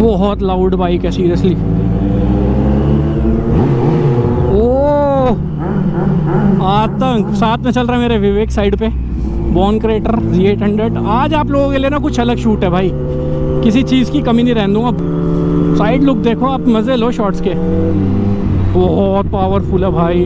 बहुत loud bike है seriously. ओ आतंक साथ में चल रहा है मेरे विवेक साइड पे, बॉर्न क्रेटर Z800। आज आप लोगों के लिए ना कुछ अलग शूट है भाई, किसी चीज़ की कमी नहीं रहने दूँगा। साइड लुक देखो आप, मज़े लो शॉट्स के, बहुत पावरफुल है भाई।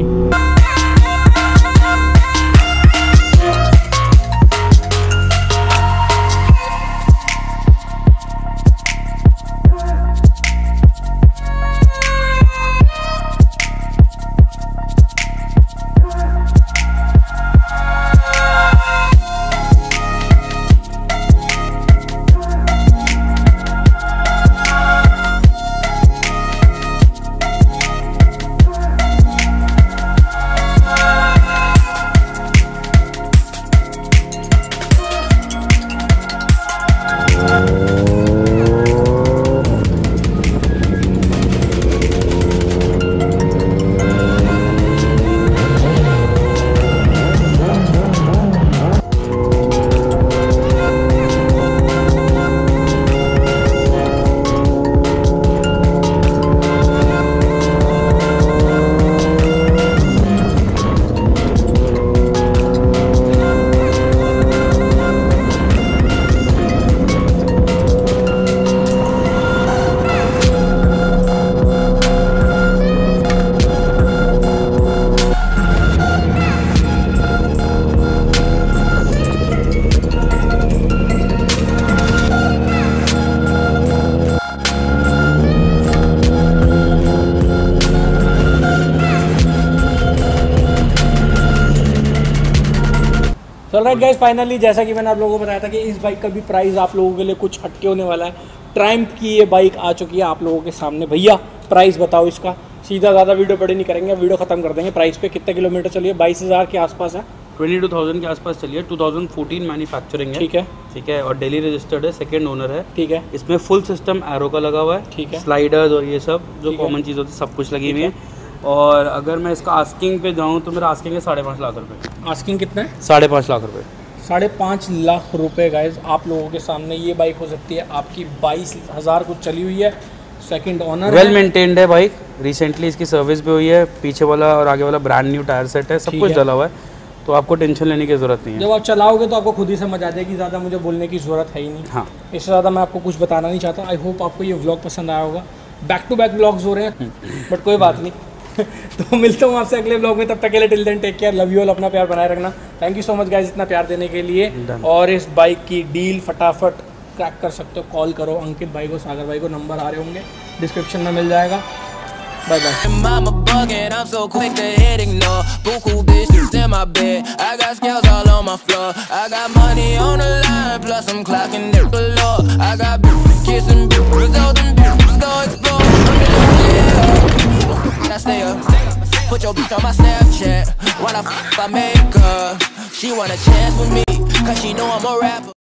चल राइट गाइस, फाइनली जैसा कि मैंने आप लोगों को बताया था कि इस बाइक का भी प्राइस आप लोगों के लिए कुछ हटके होने वाला है। ट्रायम्फ की ये बाइक आ चुकी है आप लोगों के सामने। भैया प्राइस बताओ इसका, सीधा ज़्यादा वीडियो बड़ी नहीं करेंगे, वीडियो खत्म कर देंगे। प्राइस पे कितने किलोमीटर चलिए? 22,000 के आसपास है, 22,000 के आसपास चलिए। 2014 मैन्युफैक्चरिंग है, ठीक है, और डेली रजिस्टर्ड है, सेकंड ओनर है, ठीक है। इसमें फुल सिस्टम एरो का लगा हुआ है, ठीक है, स्लाइडर्स और ये सब जो कॉमन चीज़ होती है सब कुछ लगी हुई है। और अगर मैं इसका आस्किंग पे जाऊँ तो मेरा आस्किंग है 5.5 लाख रुपये। आस्किंग कितना है? 5.5 लाख रुपये। 5.5 लाख रुपए गाइज आप लोगों के सामने ये बाइक हो सकती है आपकी। 22,000 कुछ चली हुई है, सेकंड ओनर, वेल मेंटेन्ड है बाइक। रिसेंटली इसकी सर्विस भी हुई है, पीछे वाला और आगे वाला ब्रांड न्यू टायर सेट है, सब कुछ डला हुआ है, तो आपको टेंशन लेने की जरूरत नहीं है। जब आप चलाओगे तो आपको खुद ही समझ आ जाएगी, ज़्यादा मुझे बोलने की ज़रूरत है ही नहीं। हाँ, इससे ज़्यादा मैं आपको कुछ बताना नहीं चाहता। आई होप आपको ये व्लॉग पसंद आया होगा। बैक टू बैक व्लॉग्स हो रहे हैं बट कोई बात नहीं। तो मिलता हूँ आपसे अगले व्लॉग में, तब तक के लिए till then take care, love you all, अपना प्यार बनाए रखना। Thank you so much guys इतना प्यार देने के लिए। और इस बाइक की डील फटाफट क्रैक कर सकते हो, कॉल करो अंकित भाई को, सागर भाई को, नंबर आ रहे होंगे डिस्क्रिप्शन में मिल जाएगा। Bye I stay up, put your bitch on my Snapchat. When I make her, she want a chance with me, cause she know I'm a rapper.